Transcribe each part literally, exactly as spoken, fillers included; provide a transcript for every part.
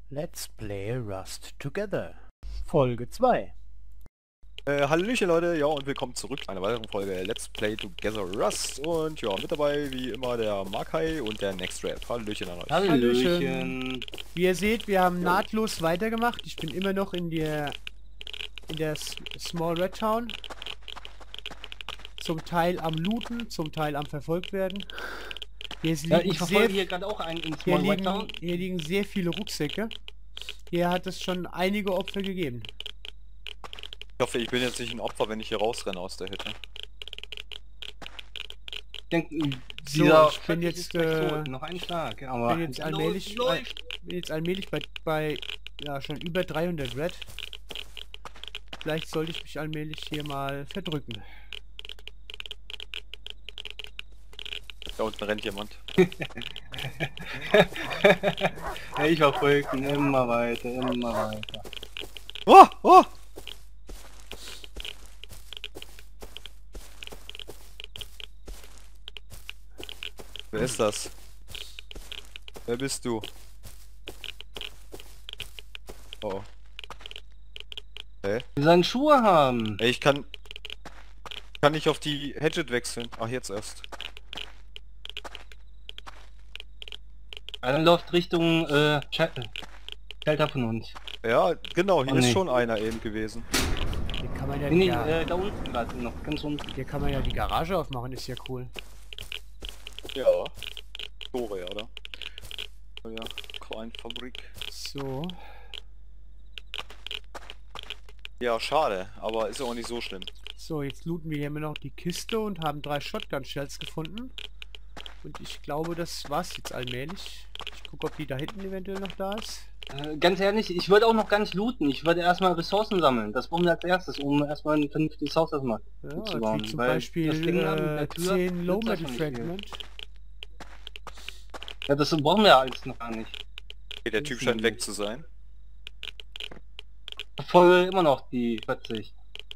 Let's play Rust together. Folge zwei. Äh, Hallöchen Leute, ja und willkommen zurück zu einer weiteren Folge Let's Play Together Rust. Und ja, mit dabei wie immer der Markai und der Nextrap. Hallöchen an euch. Hallöchen. Wie ihr seht, wir haben nahtlos weitergemacht. Ich bin immer noch in der in der S Small Red Town. Zum Teil am Looten, zum Teil am verfolgt werden. Hier liegen Ja, ich verfolge sehr, hier gerade auch einen in hier, Small Red Town. liegen, hier liegen sehr viele Rucksäcke. Hier hat es schon einige Opfer gegeben. Ich hoffe, ich bin jetzt nicht ein Opfer, wenn ich hier rausrenne aus der Hütte. Ich denke, So, dieser ich bin Viertel jetzt, ist gleich äh, tot. Noch ein Schlag, aber bin jetzt Ja, allmählich, läuft, all, läuft. bin jetzt allmählich bei, bei ja schon über dreihundert Red. Vielleicht sollte ich mich allmählich hier mal verdrücken. Da unten rennt jemand. Ja, ich verfolge ihn immer weiter, immer weiter. Oh, oh! Wer ist das? Wer bist du? Oh. Hä? Wir sollen Schuhe haben. Ey, ich kann... kann nicht auf die Hatchet wechseln. Ach, jetzt erst. Einer läuft Richtung äh, Sch- Shelter von uns. Ja, genau, hier Oh, ist nee. schon einer eben gewesen. Hier kann man ja, Nee, die, nee, Ga- äh, da unten gerade noch, ganz unten. hier kann man ja die Garage aufmachen, ist ja cool. Ja. Tore, oder? Oh ja, Kleinfabrik. So. Ja, schade, aber ist ja auch nicht so schlimm. So, jetzt looten wir hier immer noch die Kiste und haben drei Shotgun-Shells gefunden. Und ich glaube, das war's jetzt allmählich. Ich gucke, ob die da hinten eventuell noch da ist. Äh, ganz ehrlich, ich würde auch noch gar nicht looten. Ich würde erstmal Ressourcen sammeln. Das brauchen wir als erstes, um erstmal ein vernünftiges Haus erstmal Ja, zu bauen. wie zum Weil Beispiel das Ding an äh, der Tür zehn Low nützt das Metal schon nicht viel. Fragment. Ja, das brauchen wir alles noch gar nicht. Okay, der Typ scheint weg zu sein. Ich verfolge immer noch die vierzig.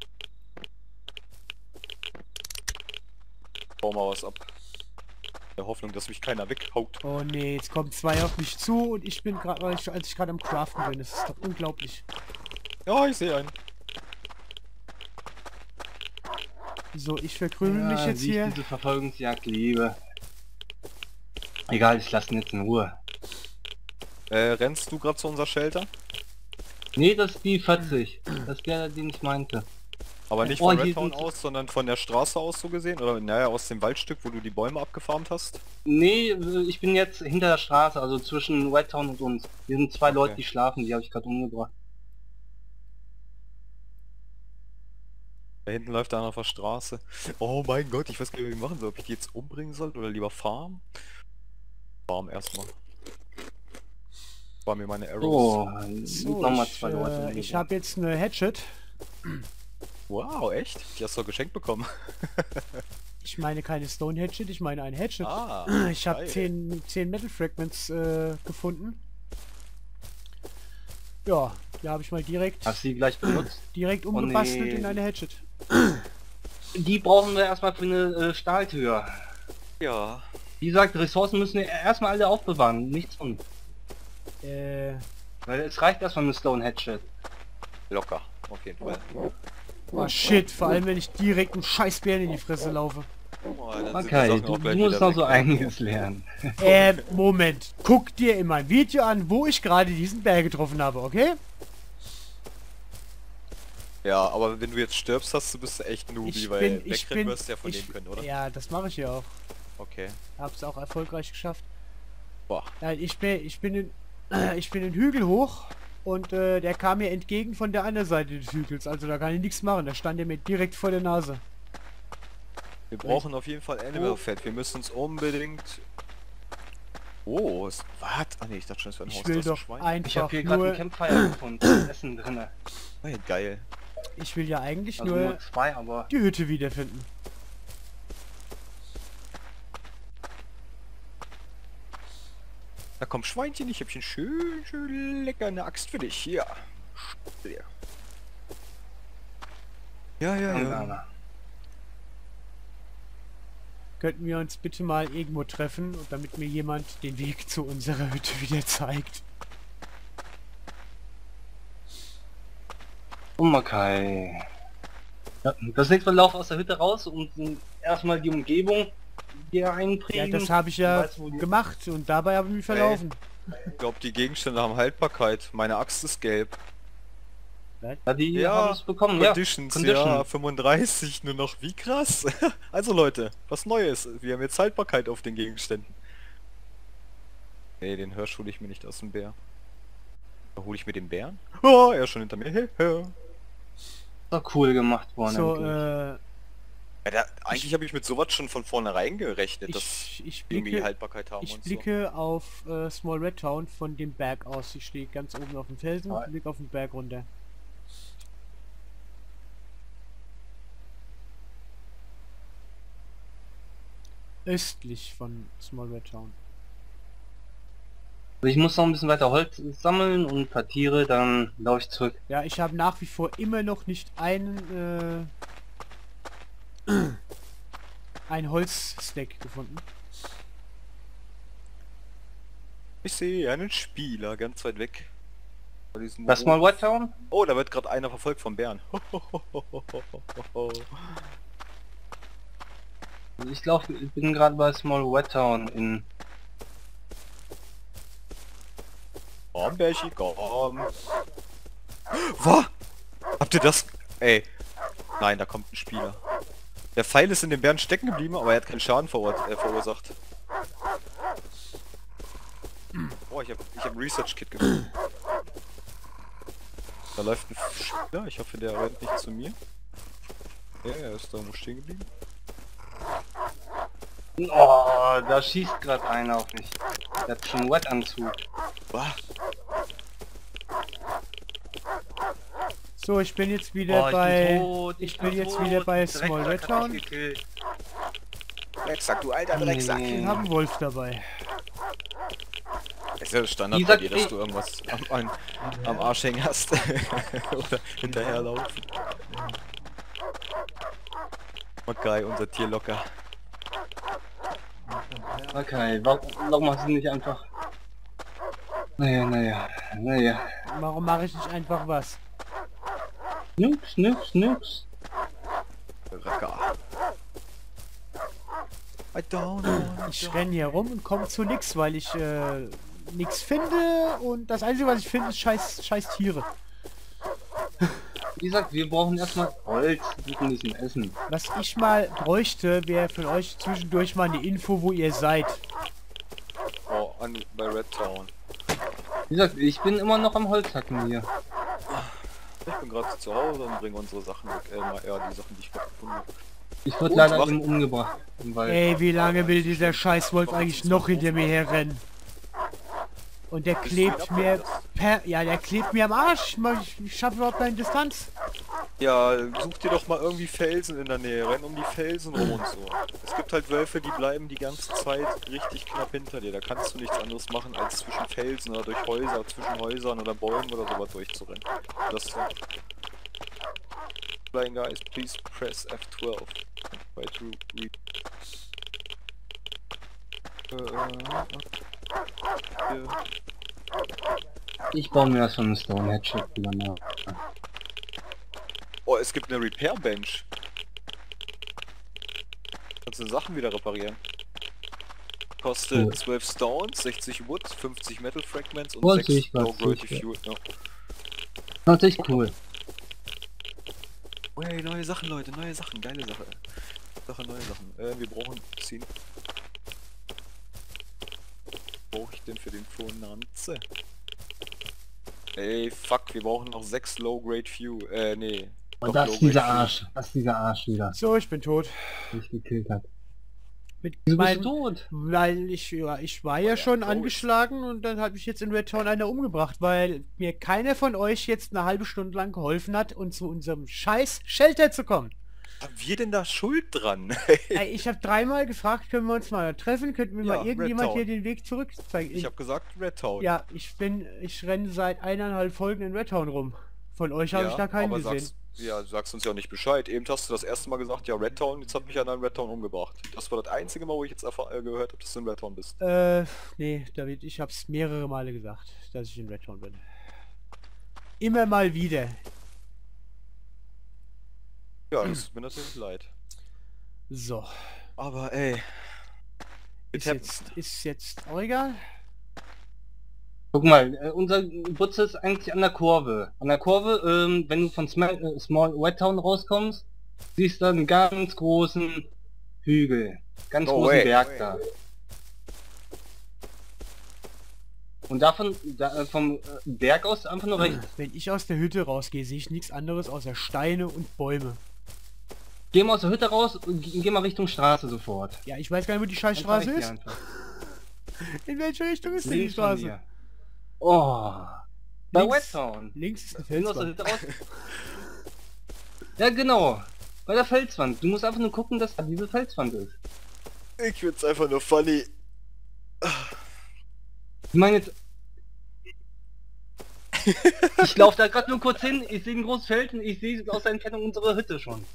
Bau mal was ab. Der Hoffnung, dass mich keiner weghaut. Oh nee, jetzt kommen zwei auf mich zu und ich bin gerade, als ich gerade am Craften bin. Das ist doch unglaublich. Ja, ich sehe einen. So, ich verkrümel mich jetzt wie hier. ich diese Verfolgungsjagd liebe. Egal, ich lasse ihn jetzt in Ruhe. Äh, rennst du gerade zu unser Shelter? Nee, das ist die vierzig. Das ist der, den ich meinte. Aber nicht Oh, von hier Red Town sind- aus, sondern von der Straße aus so gesehen? Oder naja, aus dem Waldstück, wo du die Bäume abgefarmt hast? Nee, ich bin jetzt hinter der Straße, also zwischen Red Town und uns. Hier sind zwei Okay. Leute, die schlafen, die habe ich gerade umgebracht. Da hinten läuft einer auf der Straße. Oh mein Gott, ich weiß gar nicht, was ich machen soll. Ob ich die jetzt umbringen soll oder lieber farm? Farm erstmal. War mir meine Arrows. So, So, nochmal ich, zwei Leute. äh, ich umgebracht. habe jetzt eine Hatchet. Wow, echt? Die hast du doch geschenkt bekommen. Ich meine keine Stone Hatchet, ich meine eine Hatchet. Ah, Ich habe geil. zehn, zehn Metal Fragments äh, gefunden. Ja, die habe ich mal direkt, Hast du die gleich benutzt? direkt Oh, umgebastelt nee. in eine Hatchet. Die brauchen wir erstmal für eine äh, Stahltür. Ja. Wie gesagt, Ressourcen müssen wir erstmal alle aufbewahren, nichts von. Äh, Weil es reicht erstmal eine Stone Hatchet. Locker, auf jeden Fall. oh shit, vor allem wenn ich direkt einen scheiß Bären in die Fresse laufe. Oh, dann sind die Okay, Sachen du, auch du gleich musst wieder noch so weg. einiges lernen. Äh, Moment. Guck dir in mein Video an, wo ich gerade diesen Bär getroffen habe, okay? Ja, aber wenn du jetzt stirbst, hast du bist du echt Nubi, Ich weil bin, ich wegrennen bin, wirst du ja von ich, dem können, oder? Ja, das mache ich ja auch. Okay. Hab's auch erfolgreich geschafft. Boah. Nein, ich bin, ich bin den, ich bin den Hügel hoch und äh, der kam mir entgegen von der anderen Seite des Hügels. Also da kann ich nichts machen. Da stand er mir direkt vor der Nase. Wir brauchen auf jeden Fall Animal Fat. Wir müssen uns unbedingt... Oh, ist... Was? Ah ne, ich dachte schon, es wäre ein Ich Haus. will das ist ein doch Schwein. Ich einfach habe hier gerade nur, ein Campfire gefunden, Essen drinne. Oh, ja, geil. ich will ja eigentlich Also nur nur zwei, aber die Hütte wiederfinden. Na komm, Schweinchen, ich hab hier schön, schön lecker eine Axt für dich. Hier. Hier. Ja, ja, und ja. einer. Könnten wir uns bitte mal irgendwo treffen, und damit mir jemand den Weg zu unserer Hütte wieder zeigt. Oh, Makai. Ja, das nächste Mal lauf aus der Hütte raus und äh, erstmal die Umgebung hier einprägen. Ja, das habe ich ja Weißt, wo die- gemacht und dabei habe ich mich verlaufen. Ich glaube, die Gegenstände haben Haltbarkeit. Meine Axt ist gelb. Ja, die Ja, haben es bekommen, Conditions, ja. Condition. ja, fünfunddreißig nur noch. Wie krass. Also Leute, was Neues. Wir haben jetzt Haltbarkeit auf den Gegenständen. Nee, den Hirsch hole ich mir nicht aus dem Bär. Da hole ich mir den Bären? Oh, er ist schon hinter mir. Doch cool gemacht worden. So, eigentlich. äh, Ja, da, eigentlich habe ich mit sowas schon von vornherein gerechnet, dass ich, ich die irgendwie blicke, Haltbarkeit haben ich und so. blicke auf äh, Small Red Town von dem Berg aus. Ich stehe ganz oben auf dem Felsen Ah. und blicke auf den Berg runter. Östlich von Small Red Town. Also ich muss noch ein bisschen weiter Holz sammeln und ein paar Tiere, dann laufe ich zurück. Ja, ich habe nach wie vor immer noch nicht einen äh, ein Holzstack gefunden. Ich sehe einen Spieler ganz weit weg. Bei diesem Das Small White Town? Oh, da wird gerade einer verfolgt vom Bären. Ich glaube, ich bin gerade bei Small White Town in... Komm, Bärchi, komm. Was? Habt ihr das? Ey. Nein, da kommt ein Spieler. Der Pfeil ist in dem Bären stecken geblieben, aber er hat keinen Schaden verur äh, verursacht. Oh, ich habe ich hab ein Research-Kit gefunden. Da läuft ein Spieler, ich hoffe, der rennt nicht zu mir. Ja, er ist da irgendwo stehen geblieben. Oh, da schießt gerade einer auf mich. Der hat schon einen Wet-Anzug. Wah. So, ich bin jetzt wieder Oh, ich bei... bin tot, ich bin bin jetzt tot. wieder bei Direkt Small hat Red er Town. mich gekillt. Drecksack, du alter Drecksack. Nee. Ich habe einen Wolf dabei. Ist ja Standard Wie bei sagt dir, dass ich- du irgendwas am, am, am Arsch hängen hast. Oder hinterherlaufen. Okay, unser Tier locker. Okay, warum, warum machst du nicht einfach... Naja, naja, naja. Warum mache ich nicht einfach was? Nix, nix, nix. Racker. I don't know. Ich renne hier rum und komme zu nix, weil ich äh, nix finde und das Einzige, was ich finde, ist scheiß, scheiß Tiere. Wie gesagt, wir brauchen erstmal Holz mit ein bisschen Essen. Was ich mal bräuchte, wäre von euch zwischendurch mal eine Info, wo ihr seid. Oh, an, bei Red Town. Wie gesagt, ich bin immer noch am Holzhacken hier. Ich bin gerade zu Hause und bringe unsere Sachen weg. Äh, mal, ja, die Sachen, die ich gerade gefunden habe. Ich wurde Und leider was- eben umgebracht. Im Wald. Ey, wie lange will dieser Scheißwolf eigentlich noch hinter mir herrennen? Und der klebt mir per... Ja, der klebt mir am Arsch. Ich, mach- ich schaffe überhaupt keine Distanz. Ja, such dir doch mal irgendwie Felsen in der Nähe. Renn um die Felsen rum und so. Es gibt halt Wölfe, die bleiben die ganze Zeit richtig knapp hinter dir. Da kannst du nichts anderes machen, als zwischen Felsen oder durch Häuser, zwischen Häusern oder Bäumen oder sowas durchzurennen. Das ist... Flying guys, please press F zwölf. Try to read. Äh, äh, hier. Ich baue mir das von einem Stone Hatchet wieder mehr. Oh, es gibt eine Repair Bench. Kannst du Sachen wieder reparieren. Kostet Cool. zwölf Stones, sechzig Wood, fünfzig Metal Fragments und Oh, sechs sehe ich grad, Low Grade sehe ich Fuel. Ja. Natürlich cool. Oh, hey, neue Sachen, Leute, neue Sachen, geile Sache. Sache, neue Sachen. Äh, wir brauchen zehn. Was brauche ich denn für den Fonanze? Ey, fuck, wir brauchen noch sechs Low Grade Fuel. Äh, nee. Und Doch, das Low ist dieser Grade Fuel. Arsch. Das ist dieser Arsch wieder, So, ich bin tot. der mich gekillt hat. Mit Wieso bist du meinem... tot? Weil ich, ja, ich war ja schon tot. angeschlagen und dann hat mich jetzt in Red Town einer umgebracht, weil mir keiner von euch jetzt eine halbe Stunde lang geholfen hat, um zu unserem scheiß Shelter zu kommen. Haben wir denn da Schuld dran? Ey, ich habe dreimal gefragt, können wir uns mal treffen, könnten wir Ja, mal Red irgendjemand Town. hier den Weg zurück zeigen. Ich habe gesagt Red Town. Ja, ich bin, ich renne seit eineinhalb Folgen in Red Town rum. Von euch habe ich da keinen aber gesehen. Sagst, ja, du sagst uns ja nicht Bescheid. Eben hast du das erste Mal gesagt, ja, Red Town, jetzt hat mich einer in Red Town umgebracht. Das war das einzige Mal, wo ich jetzt erfahr- äh, gehört habe, dass du in Red Town bist. Äh, nee, David, ich habe es mehrere Male gesagt, dass ich in Red Town bin. Immer mal wieder. Ja, das tut mir natürlich leid. So. Aber ey. Ist jetzt, ist jetzt auch egal. Guck mal, äh, unser Butze ist eigentlich an der Kurve. An der Kurve, ähm, wenn du von Small, äh, Small Wet Town rauskommst, siehst du einen ganz großen Hügel. Ganz No großen way. Berg da. Und davon, da, äh, vom äh, Berg aus einfach nur rechts. Wenn ich aus der Hütte rausgehe, sehe ich nichts anderes außer Steine und Bäume. Geh mal aus der Hütte raus und geh geh mal Richtung Straße sofort. Ja, ich weiß gar nicht, wo die Dann Scheißstraße zeig ich dir ist. einfach. In welche Richtung ist denn die Links von Straße? dir. Oh. Bei Links. Wet Town. Links ist eine Wenn du aus der Felswand. Hütte raus... Ja genau. Bei der Felswand. Du musst einfach nur gucken, dass da diese Felswand ist. Ich find's einfach nur funny. Ich meine jetzt... Ich laufe da gerade nur kurz hin, ich sehe ein großes Feld und ich sehe aus der Entfernung unsere Hütte schon.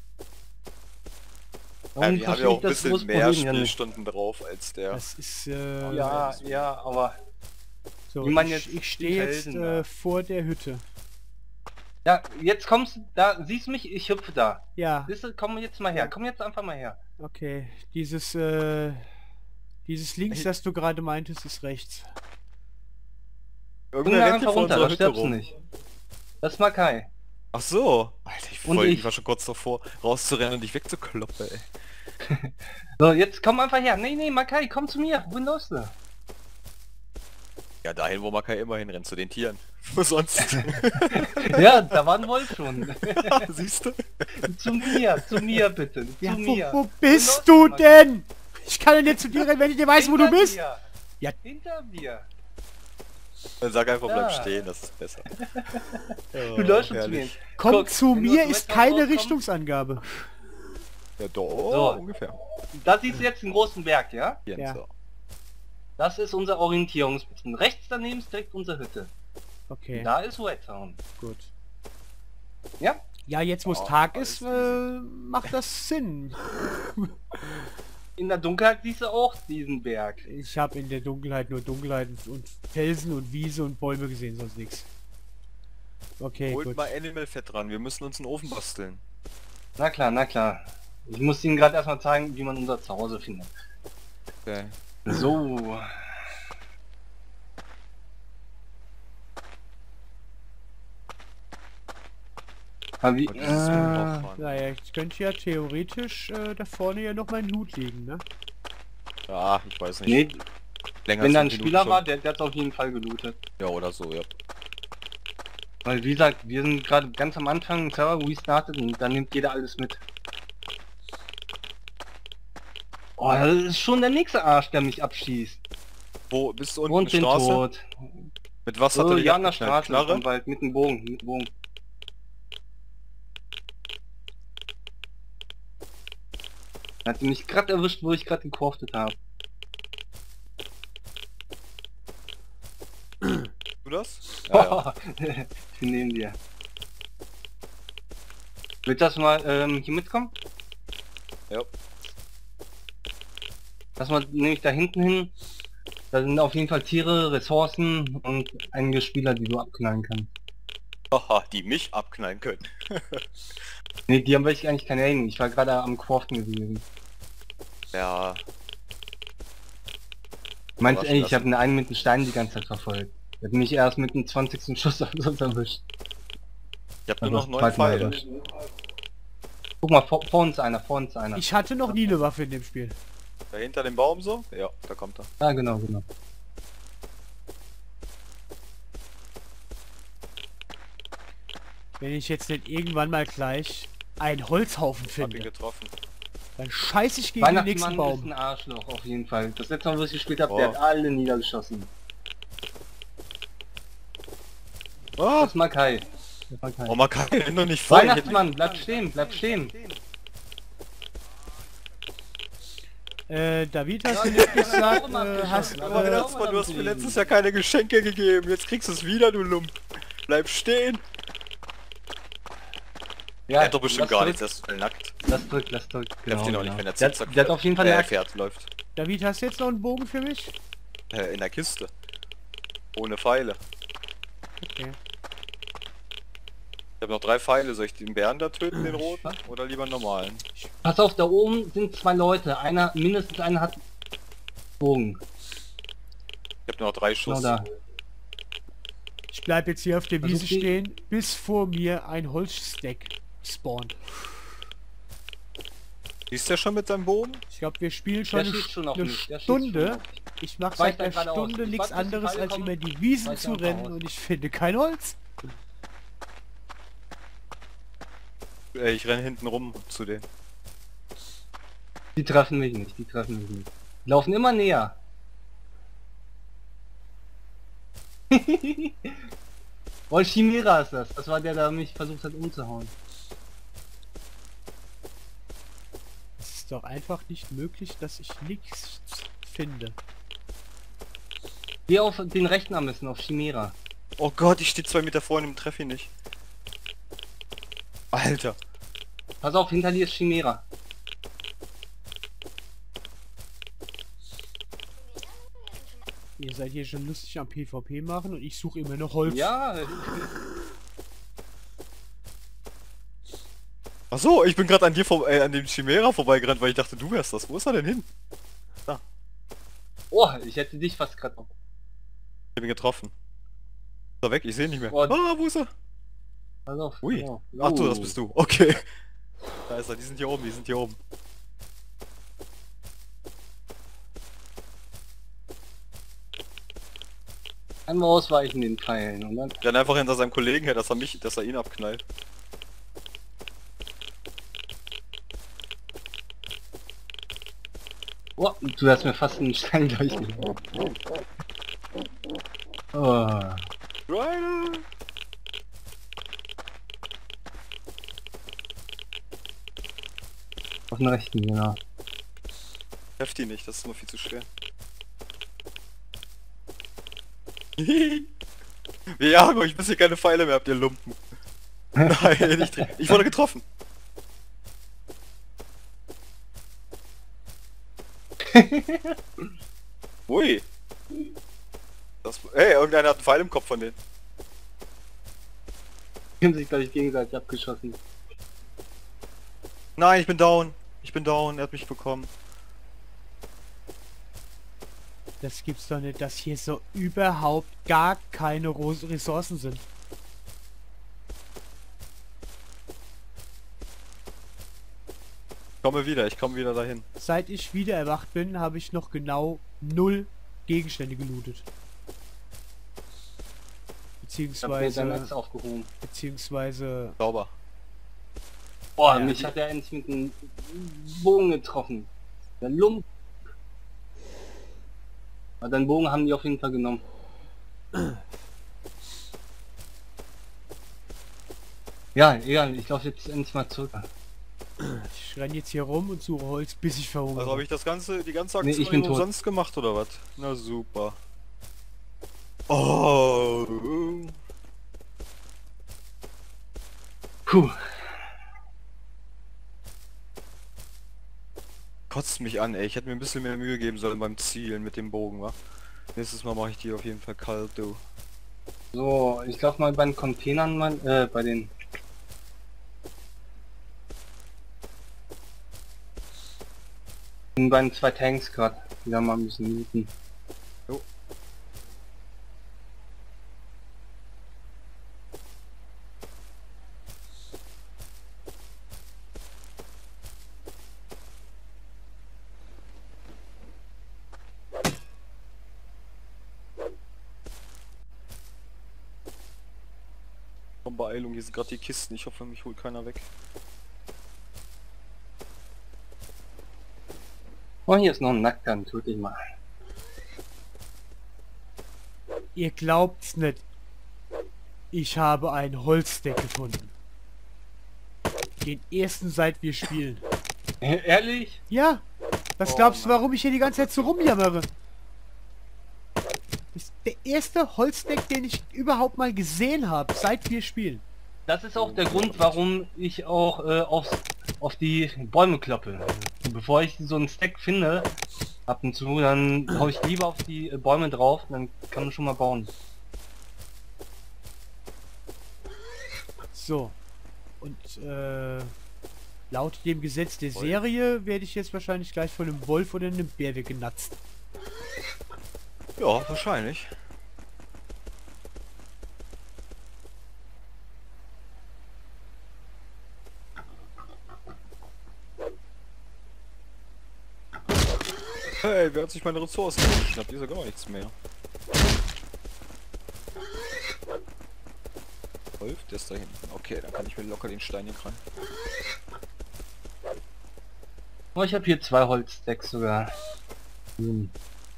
Ja, Warum die haben verstehe ja auch ich ein das bisschen große mehr Problem ja nicht? Spielstunden drauf als der. Das ist, äh... Ja, ja, aber... So, wie man ich, jetzt ich die stehe jetzt Felsen äh, da. vor der Hütte. Ja, jetzt kommst du, da siehst du mich, ich hüpfe da. Ja, Siehst du, komm jetzt mal her, komm jetzt einfach mal her. okay. Dieses, äh... Dieses links, Hey. das du gerade meintest, ist rechts. Guck Irgendwer da rennt hier einfach vor runter, unserer da Hütte stirbst du rum. nicht. Das ist Makai. Ach so. Alter, ich, Und wollte, ich. ich war schon kurz davor, rauszurennen und dich wegzukloppen, ey. So, jetzt komm einfach her. Nee, nee, Makai, komm zu mir. Wohin läufst du? Ja, dahin, wo Makai immer hinrennt, zu den Tieren. Wo sonst? Ja, da war ein Wolf schon. Siehst du? Zu mir, zu mir bitte. Zu Ja, wo, mir. wo Wohin bist läufst du Makai? denn? Ich kann ja nicht zu dir rennen, wenn ich nicht weiß, wo du Hinter bist. Mir. Ja. Hinter mir. Dann sag einfach, bleib Ja. stehen, das ist besser. Du läufst schon zu mir. Komm Guck, zu wenn du mir aus dem ist Wetter keine rauskommst, Richtungsangabe. Ja, doch, So. ungefähr. Da siehst du jetzt einen großen Berg, ja? Hier, Ja. so. Das ist unser Orientierungspunkt. Und rechts daneben ist direkt unsere Hütte. Okay, Da ist Wet Town. gut. Ja? Ja, jetzt wo es Oh, Tag alles ist, äh, macht das Sinn. In der Dunkelheit siehst du auch diesen Berg. Ich habe in der Dunkelheit nur Dunkelheit und Felsen und Wiese und Bäume gesehen, sonst nichts. Okay, Holt gut. mal Animal Fett ran, wir müssen uns einen Ofen basteln. Na klar, na klar. Ich muss Ihnen gerade erstmal zeigen, wie man unser Zuhause findet. Okay. So. Aber wie, Und dieses äh, Umlauffahren. Naja, ich könnte ja theoretisch äh, da vorne ja noch mein Loot liegen, ne? Ja, ich weiß nicht. nee, Länger wenn als da ein fünf Spieler Minuten war, der, der hat auf jeden Fall gelootet. schon. Ja, oder so, ja. Weil wie gesagt, wir sind gerade ganz am Anfang, Server restartet und dann nimmt jeder alles mit. Oh, das ist schon der nächste Arsch, der mich abschießt. Wo, bist du unten Und in bin der Straße? tot. Mit was hat So, er dich ja, an der abgeknallt? Straße, Knarre? im Wald, mit dem Bogen, mit dem Bogen. Er hat mich gerade erwischt, wo ich gerade gecraftet habe. Du das? Ja, ja. Wir nehmen dir. Willst du das mal ähm, hier mitkommen? Ja. Lass mal nämlich da hinten hin. Da sind auf jeden Fall Tiere, Ressourcen und einige Spieler, die du abknallen kannst. Haha, die mich abknallen können. Ne, die haben ich eigentlich keine Ahnung. Ich war gerade am Craften gewesen. Ja. Meinst du Überraschen ehrlich, ich lassen. habe einen mit einem Stein die ganze Zeit verfolgt. Der hat mich erst mit dem zwanzigsten Schuss auf uns erwischt. Ich hab Also nur noch neun zweimal Pfeile. erwischt. Guck mal, vor, vor uns einer, vor uns einer. Ich hatte noch nie eine Waffe in dem Spiel. Da hinter dem Baum so? Ja, da kommt er. Ja, genau, genau. Wenn ich jetzt nicht irgendwann mal gleich einen Holzhaufen Hab ihn finde, getroffen. dann scheiße ich gegen den nächsten Weihnachtsmann ist Baum. ein Arschloch, auf jeden Fall. Das letzte Mal, wo ich gespielt habe, Oh. der hat alle niedergeschossen. Oh, Das ist Makai. Das ist Makai. oh man kann ihn noch nicht voll. Weihnachtsmann, bleib stehen, bleib stehen. Äh, David, hast du nicht gesagt, äh, hast, Aber äh, Weihnachtsmann, du hast mir letztes Jahr keine Geschenke gegeben. Jetzt kriegst du es wieder, du Lump. Bleib stehen. Ja, Er hat doch bestimmt lass gar drück, nichts, er ist voll nackt. Lass drück, lass drück. Trefft ihn auch nicht, genau. wenn er Der, hat- zickzack der hat auf jeden Fall äh, eine Axt. fährt, läuft. David, hast du jetzt noch einen Bogen für mich? Äh, in der Kiste. Ohne Pfeile. Okay. Ich habe noch drei Pfeile. Soll ich den Bären da töten, den roten? Oder lieber einen normalen? Pass auf, da oben sind zwei Leute. Einer, mindestens einer hat Bogen. Ich habe noch drei Schuss. Genau da. Ich bleib jetzt hier auf der Wiese Versuch die- stehen, bis vor mir ein Holzstack spawnt. Siehst du ja schon mit deinem Bogen? Ich glaube, wir spielen schon Der eine, schießt schon auf eine mich, der schießt schon Stunde. auf mich. Ich mache Weich seit da einer geradeaus. Stunde Ich nichts warte, bis die anderes, Pfeile als kommen. über die Wiesen Weich zu einfach rennen aus. und ich finde kein Holz. Ey, ich renne hinten rum zu denen. Die treffen mich nicht, die treffen mich nicht. Die laufen immer näher. Oh, Chimera ist das. Das war der, der mich versucht hat umzuhauen. Es ist doch einfach nicht möglich, dass ich nichts finde. Geh auf den rechten am besten, auf Chimera. Oh Gott, ich stehe zwei Meter vor ihm und treffe ihn nicht. Alter. Pass auf, hinter dir ist Chimera. Ihr seid hier schon lustig am PvP machen und ich suche immer noch Holz. Ja, Ach so, ich bin gerade an dir vor, äh, an dem Chimera vorbeigerannt, weil ich dachte, du wärst das. Wo ist er denn hin? oh, ich hätte dich fast gerade noch. Ich hab ihn getroffen. Ist er weg? Ich sehe ihn nicht mehr. Oh. Ah, wo ist er? Pass auf. Ui. pass auf. Ach du, das Oh. bist du. Okay. Da ist er. Die sind hier oben. Die sind hier oben. Einmal ausweichen den Pfeilen und dann... Renn einfach hinter seinem Kollegen her, dass er mich, dass er ihn abknallt. Oh, du hast mir fast einen Stein gleich. Oh. Ryder! Auf den rechten, genau. Heft ihn nicht, das ist immer viel zu schwer. Wir jagen euch, bis ihr keine Pfeile mehr habt, ihr Lumpen. Nein, ich, ich wurde getroffen. Ui. Das, ey, irgendeiner hat einen Pfeil im Kopf von denen. Die haben sich gleich gegenseitig abgeschossen. Nein, ich bin down. Ich bin down, er hat mich bekommen. Das gibt's doch nicht, dass hier so überhaupt gar keine Ros- Ressourcen sind. Ich komme wieder, ich komme wieder dahin. Seit ich wieder erwacht bin, habe ich noch genau null Gegenstände gelootet. Ich hab mir sein Netz Beziehungsweise... aufgehoben. Beziehungsweise... Sauber. Boah, Ja. mich hat er endlich mit einem Bogen getroffen. Der Lump. Aber deinen Bogen haben die auf jeden Fall genommen. Ja, egal, ich laufe jetzt endlich mal zurück. Ich renne jetzt hier rum und suche Holz, bis ich verhungere. Also habe ich das ganze, die ganze Nee, Aktion ich bin tot. umsonst gemacht oder was? Na super. Oh. Puh. Kotzt mich an, ey. Ich hätte mir ein bisschen mehr Mühe geben sollen beim Zielen mit dem Bogen, wa? Nächstes Mal mache ich die auf jeden Fall kalt, du. So, ich laufe mal bei den Containern mal, äh, bei den... Bei den zwei Tanks gerade. Wieder mal ein bisschen looten. Jo. Komm, Beeilung, hier sind gerade die Kisten. Ich hoffe, mich holt keiner weg. Oh, hier ist noch ein Nackter, den töte ich mal. Ihr glaubt's nicht. Ich habe einen Holzdeck gefunden. Den ersten seit wir spielen. Ehrlich? Ja. Was Oh, glaubst du, Mann. warum ich hier die ganze Zeit so rumjammere? Das ist der erste Holzdeck, den ich überhaupt mal gesehen habe, seit wir spielen. Das ist auch der Grund, warum ich auch äh, aufs, auf die Bäume kloppe. Bevor ich so einen Stack finde, ab und zu, dann hau ich lieber auf die äh, Bäume drauf, dann kann man schon mal bauen. So. Und äh, laut dem Gesetz der Wolf. Serie werde ich jetzt wahrscheinlich gleich von einem Wolf oder einem Bär weggenatzt. Ja, wahrscheinlich. Hey, wer hat sich meine Ressourcen geschnappt? Hier ist ja gar nichts mehr. Wolf, der ist da hinten. Okay, dann kann ich mir locker den Stein hier rein. Oh, ich habe hier zwei Holzstacks sogar. Hm.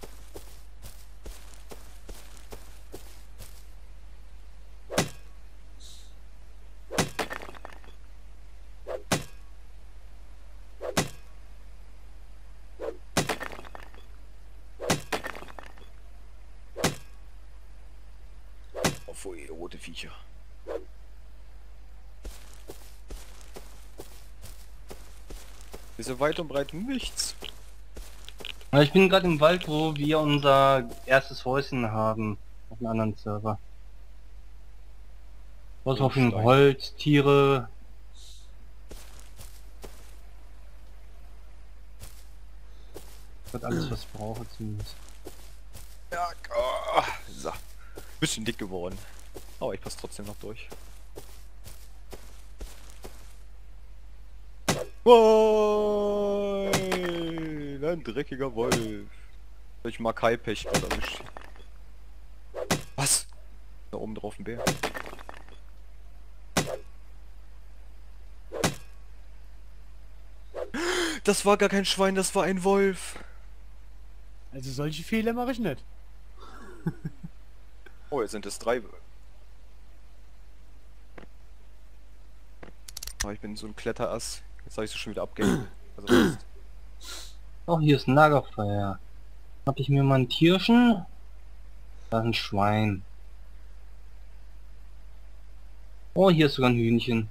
Auf wo ihr rote Viecher. Ist ja weit und breit nichts. Ja, ich bin gerade im Wald, wo wir unser erstes Häuschen haben. Auf einem anderen Server. Was auf dem Stein. Holz, Tiere. Das alles, was ich brauche zumindest. Ja, oh, so. Bisschen dick geworden. Aber ich passe trotzdem noch durch. Nein, ein dreckiger Wolf. Ich mag Haipech gerade erwischt. Was? Da oben drauf ein Bär. Das war gar kein Schwein, das war ein Wolf. Also solche Fehler mache ich nicht. Oh, jetzt sind es drei. Oh, ich bin so ein Kletterass. Jetzt habe ich sie schon wieder abgehängt. Also fast. Oh, hier ist ein Lagerfeuer. Hab ich mir mal ein Tierchen? Da ist ein Schwein. Oh, hier ist sogar ein Hühnchen.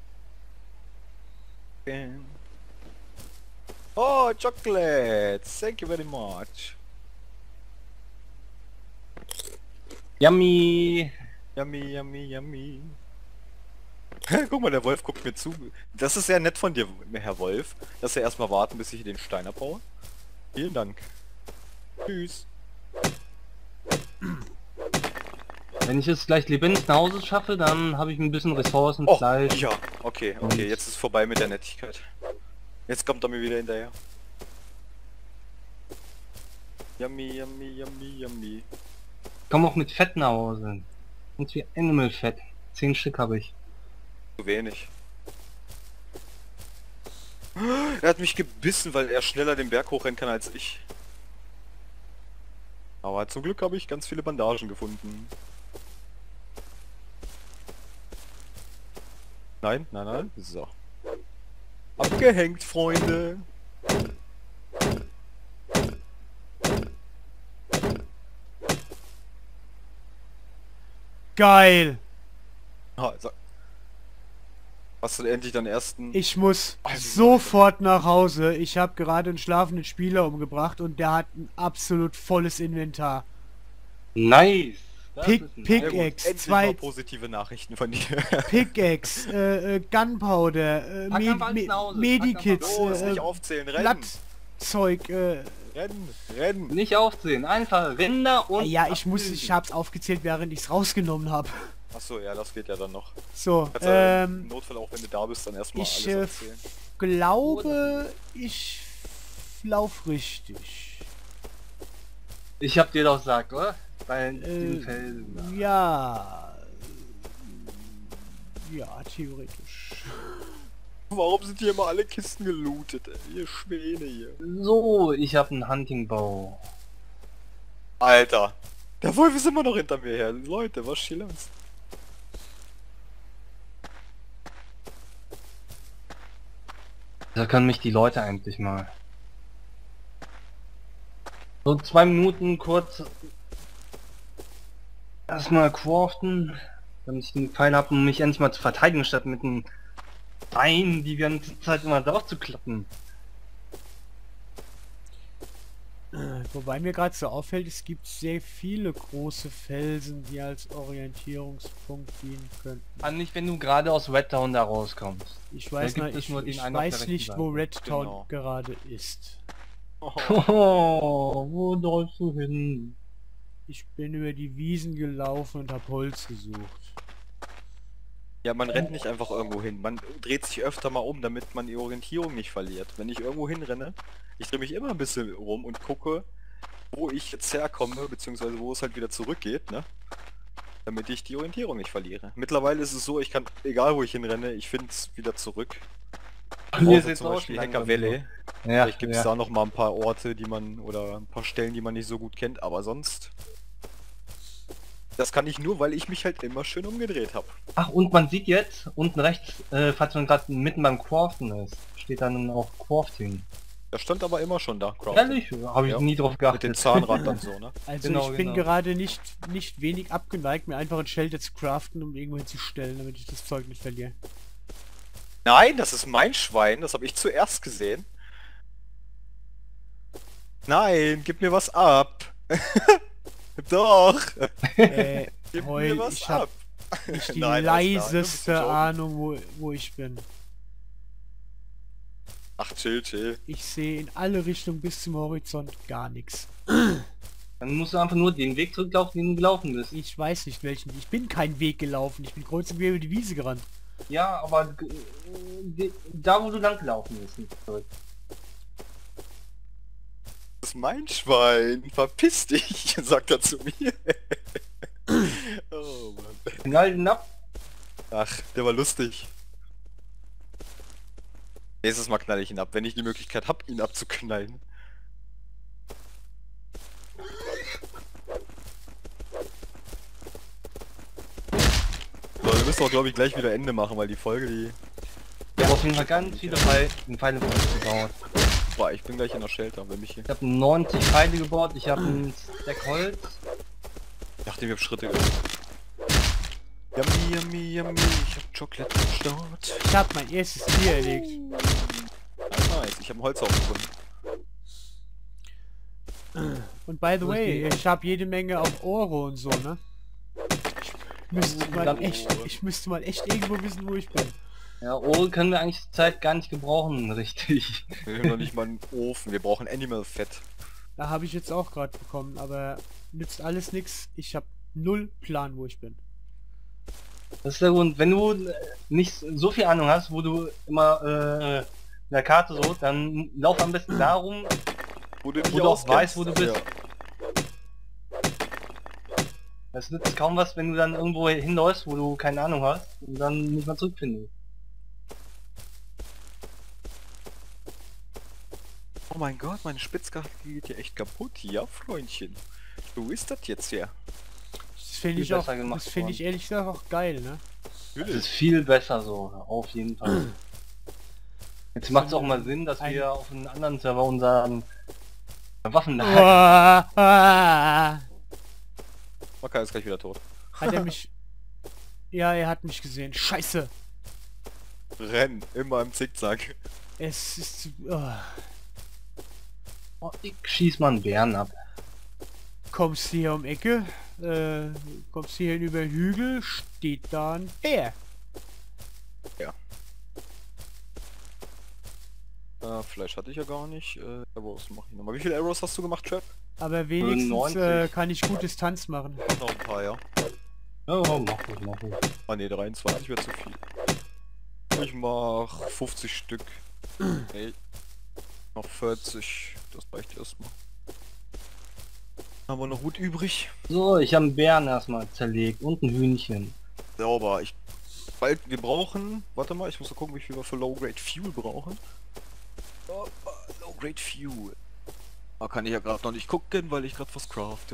Oh, Chocolate! Thank you very much. Yummy! Yummy, yummy, yummy. Guck mal, der Wolf guckt mir zu. Das ist sehr nett von dir, Herr Wolf, dass wir erstmal warten, bis ich den Stein abbaue. Vielen Dank. Tschüss. Wenn ich es gleich lebendig nach Hause schaffe, dann habe ich ein bisschen Ressourcen, Oh, Fleisch. ja, okay, okay, jetzt ist vorbei mit der Nettigkeit. Jetzt kommt er mir wieder hinterher. Yummy, yummy, yummy, yummy. Komm auch mit Fett nach Hause. Und wie Animal Fett. Zehn Stück habe ich. Zu wenig. Er hat mich gebissen, weil er schneller den Berg hochrennen kann als ich. Aber zum Glück habe ich ganz viele Bandagen gefunden. Nein, nein, nein. So. Abgehängt, Freunde. Geil! Ah, so. Hast du endlich deinen ersten... Ich muss Also, sofort nach Hause. Ich habe gerade einen schlafenden Spieler umgebracht und der hat ein absolut volles Inventar. Nice! Das Pick, ist ein Pick- Ja, gut, Pickaxe, endlich zwei- mal positive Nachrichten von dir. Pickaxe, äh, äh, Gunpowder, äh, Pack Me einfach alles Me nach Hause, Medikits, pack Los, äh, nicht äh, aufzählen, rennen! Blattzeug, äh, Rennen, rennen! Nicht aufsehen, einfach Rinder und... ja, ich muss, ich abfüllen. hab's aufgezählt, während ich's rausgenommen habe. Achso, ja, das geht ja dann noch. So, Kannst ja im ähm, Notfall auch, wenn du da bist, dann erstmal ich alles äh, erzählen. glaube, ich lauf richtig. Ich hab dir doch gesagt, oder? Bei Äh, den Felsen. ja, ja, theoretisch. Warum sind hier immer alle Kisten gelootet, ey? Ihr Schwäne hier. So, ich hab einen Huntingbau. Alter! Der Wolf ist immer noch hinter mir her. Leute, was hier los? Da können mich die Leute eigentlich mal. So zwei Minuten kurz erstmal craften, damit ich den Pfeil habe, um mich endlich mal zu verteidigen, statt mit den Beinen die ganze Zeit immer drauf zu klappen. Wobei mir gerade so auffällt, es gibt sehr viele große Felsen, die als Orientierungspunkt dienen könnten. Ah, nicht wenn du gerade aus Red Town da rauskommst. Ich weiß, gibt noch, es ich, nur den ich einen auf der weiß rechten nicht, wo Seite. Red Town Genau. gerade ist. Oh, wo läufst du hin? Ich bin über die Wiesen gelaufen und habe Holz gesucht. Ja, man rennt nicht einfach irgendwo hin. Man dreht sich öfter mal um, damit man die Orientierung nicht verliert. Wenn ich irgendwo hinrenne, ich drehe mich immer ein bisschen rum und gucke, wo ich jetzt herkomme, beziehungsweise wo es halt wieder zurückgeht, ne? Damit ich die Orientierung nicht verliere. Mittlerweile ist es so, ich kann, egal wo ich hinrenne, ich finde es wieder zurück. Hier Außer ist jetzt zum auch Beispiel schon Hacker langsam Valley. so. Ja, Vielleicht gibt es ja. da noch mal ein paar Orte, die man, oder ein paar Stellen, die man nicht so gut kennt, aber sonst... Das kann ich nur, weil ich mich halt immer schön umgedreht habe. Ach, und man sieht jetzt, unten rechts, äh, falls man gerade mitten beim Craften ist, steht dann auch Crafting. Das stand aber immer schon da, Crafting. Ehrlich? Habe ich Ja. nie drauf Mit geachtet. dem Zahnrad dann so, ne? Also Genau, ich bin genau. gerade nicht, nicht wenig abgeneigt, mir einfach ein Shelter zu craften, um irgendwo hinzustellen, damit ich das Zeug nicht verliere. Nein, das ist mein Schwein, das habe ich zuerst gesehen. Nein, gib mir was ab. Doch. Äh, Gib Heul, mir was ich hab ab. nicht die Nein, alles klar, du bist leiseste ein Joke. Ahnung, wo, wo ich bin. Ach, chill, chill. Ich sehe in alle Richtungen bis zum Horizont gar nichts. Dann musst du einfach nur den Weg zurücklaufen, den du gelaufen bist. Ich weiß nicht welchen. Ich bin keinen Weg gelaufen. Ich bin kreuz und quer über die Wiese gerannt. Ja, aber äh, die- da wo du lang gelaufen bist. nicht zurück. Das ist mein Schwein. Verpiss dich, sagt er zu mir. Oh Mann. Knall den ab. Ach, der war lustig. Nächstes Mal knall ich ihn ab, wenn ich die Möglichkeit habe, ihn abzuknallen. So, wir müssen auch, glaube ich, gleich wieder Ende machen, weil die Folge, die... Ich habe auf jeden Fall ganz viele Pfeile, Pfeile von uns gebaut. Boah, ich bin gleich in der Shelter, wenn mich hier... Ich habe neunzig Pfeile gebaut, ich habe ein Stack Holz. Ich dachte, ich hab Schritte gehört. Yummy, yummy, yummy, ich hab Chocolate am Start. Ich habe mein erstes Tier erlegt. Ah, nice, ich hab einen Holzhaufen gefunden. Und by the way, ich habe jede Menge auf Oro und so, ne? Ich müsste mal Dann echt, Oro. ich müsste mal echt irgendwo wissen, wo ich bin. Ja, Ohl können wir eigentlich zur Zeit gar nicht gebrauchen, richtig. Wir haben noch nicht mal einen Ofen, wir brauchen Animal Fett. Da habe ich jetzt auch gerade bekommen, aber nützt alles nix. Ich habe null Plan, wo ich bin. Das ist der Grund, wenn du äh, nicht so viel Ahnung hast, wo du immer äh, in der Karte so, dann lauf am besten darum, Wo du, dich Wo du auch auskennst. weißt, wo du bist. Ja. es nützt kaum was, wenn du dann irgendwo hinläufst, wo du keine Ahnung hast und dann nicht mal zurückfindest. Oh mein Gott, meine Spitzkarte geht hier echt kaputt. Ja, Freundchen. Du ist das jetzt ja. Das finde Viel ich auch, besser gemacht das finde ich worden. ehrlich gesagt auch geil, ne? Das ist viel besser so, auf jeden Fall. Jetzt macht es auch mal Sinn, dass Ein- wir auf einem anderen Server unseren Waffen Ah, ah. Maka ist gleich wieder tot. Hat er mich... Ja, er hat mich gesehen. Scheiße! Renn, immer im Zickzack. Es ist... zu- Oh. Oh, ich schieß mal einen Bären ab. Kommst hier um Ecke, äh, kommst hier hin über den Hügel, steht da ein Bär. Äh, Fleisch hatte ich ja gar nicht. Äh, Arrows mache ich nochmal. Wie viele Arrows hast du gemacht, Trap? Aber wenigstens neunzig. äh, kann ich gut Distanz machen. Noch ein paar, ja. Ja, mach ich, mach ich. Ah ne, dreiundzwanzig wäre zu viel. Ich mach fünfzig Stück. Nee. Noch vierzig. Das reicht erstmal. Haben wir noch gut übrig? So, ich habe einen Bären erstmal zerlegt und ein Hühnchen. Sauber. Ich. Bald, wir brauchen. Warte mal, ich muss mal gucken, wie viel wir für Low Grade Fuel brauchen. Oh, Low Grade Fuel. Da kann ich ja gerade noch nicht gucken, weil ich gerade was crafte.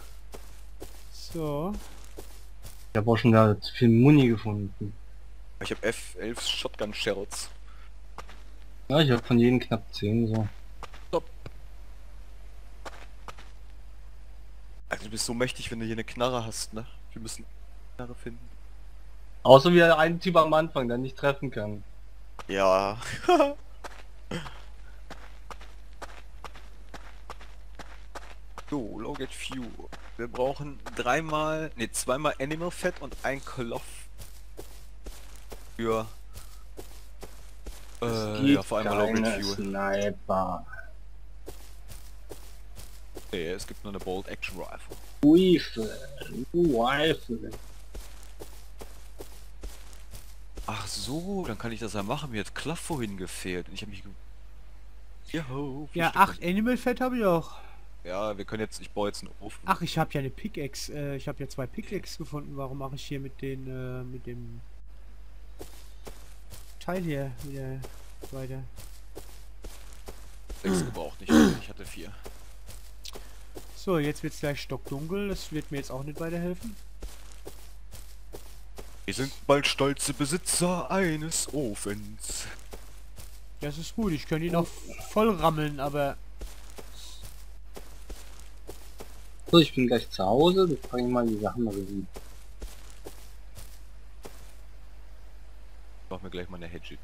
So. Ich habe auch schon da zu viel Muni gefunden. Ich habe F elf Shotgun Shells. Ja, ich habe von jedem knapp zehn so. Also du bist so mächtig, wenn du hier eine Knarre hast, ne? Wir müssen eine Knarre finden. Außer wie der ein Typ am Anfang, der nicht treffen kann. Ja. So, Low Get Few. Wir brauchen dreimal, ne, zweimal Animal Fat und ein Cloth für äh, ja, vor allem Low Get keine Few. Sniper. Nee, es gibt nur eine Bolt Action Rifle. Rifle. Rifle. Ach so, dann kann ich das ja machen. Mir hat Cloth vorhin gefehlt und ich habe mich ge Joho, vier Ja, Stück. acht Animal Fat habe ich auch. Ja, wir können jetzt, ich baue jetzt einen Ofen. Ach, ich habe ja eine Pickaxe. Äh, ich habe ja zwei Pickaxe gefunden. Warum mache ich hier mit den, äh, mit dem Teil hier wieder weiter? Sechs gebraucht, nicht ich hatte vier. So, jetzt wird es gleich stockdunkel. Das wird mir jetzt auch nicht weiterhelfen. Wir sind bald stolze Besitzer eines Ofens. Das ist gut. Ich könnte ihn auch voll rammeln, aber So, ich bin gleich zu Hause. Wir fangen mal die Sachen rein. Ich mach mir gleich mal eine Hedgit.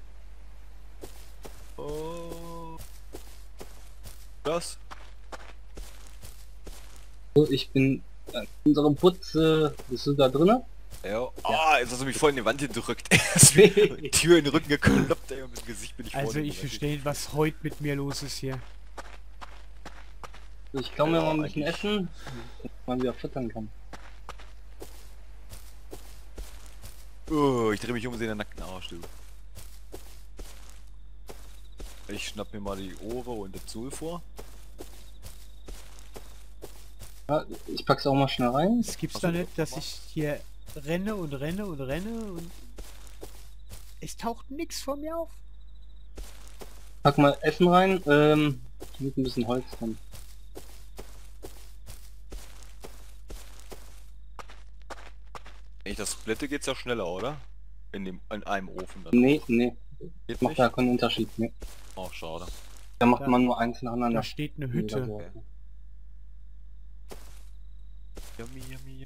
Oh. Das? So, ich bin äh, unsere Putze. Bist du da drinnen? Ja. Ah, jetzt hast du mich voll in die Wand gedrückt. Ist mir die Tür in den Rücken gekloppt, ey, und mit dem Gesicht bin ich also vorne ich in die verstehe, was heute mit mir los ist hier. So, ich glaube mir Ja, mal ein bisschen eigentlich. essen, dass man wieder füttern kann. Wand. Oh, ich drehe mich um und sehe den nackten Arsch, du. Ich schnapp mir mal die Ore und den Sulfur. Ja, ich pack's auch mal schnell rein. Es gibt's Ach so, da nicht, dass mach. ich hier renne und renne und renne und es taucht nichts von mir auf. Pack mal Essen rein, ähm, mit ein bisschen Holz dran. Wenn ich das splitte, geht's ja schneller, oder? In dem, in einem Ofen dann. Nee, nee, Geht macht nicht? da keinen Unterschied. Nee. Ach, schade. Da macht Da- man nur eins nacheinander. Da steht eine Hütte. Yummy, yummy.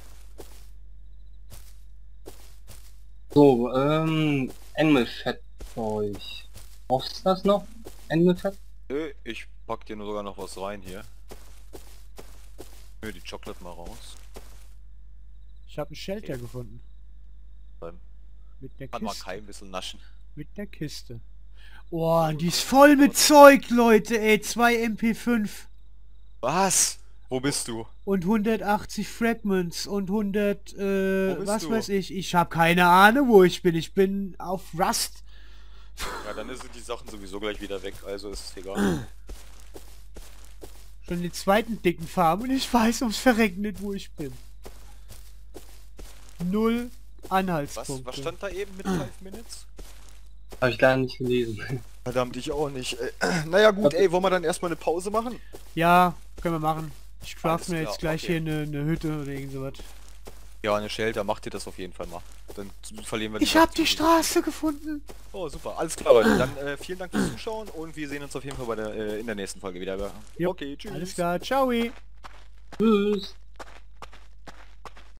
So, ähm, Animal Fat für euch. Brauchst du das noch? Animal Fat? Nö, ich pack dir nur sogar noch was rein hier. Nö, die Chocolate mal raus. Ich habe einen Shelter Okay. gefunden. Dann Mit einer kann man Kiste. kein bisschen naschen. Mit einer Kiste. Oh, und die ist voll mit Zeug, Leute, ey. Zwei M P fünf Was? Wo bist du? und hundertachtzig Fragments und hundert, Wo äh, bist was du? weiß ich. Ich habe keine Ahnung, wo ich bin. Ich bin auf Rust. Ja, dann sind die Sachen sowieso gleich wieder weg, also ist es egal. Schon den zweiten dicken Farm und ich weiß ums Verrecken nicht, wo ich bin. Null Was, Anhaltspunkte. was stand da eben mit five Minutes? Habe ich leider nicht gelesen. Verdammt, ich auch nicht. Ey. Naja gut, ey, wollen wir dann erstmal eine Pause machen? Ja, können wir machen. Ich Alles craft mir klar, jetzt gleich okay. hier eine, eine Hütte oder irgend sowas. Ja, eine Shelter, macht ihr das auf jeden Fall mal. Dann verlieren wir Ich hab die Straße gefunden. Oh, super. Alles klar, Leute. Dann äh, vielen Dank fürs Zuschauen und wir sehen uns auf jeden Fall bei der, äh, in der nächsten Folge wieder. Jo, Okay, tschüss. Alles klar, ciao. Tschüss.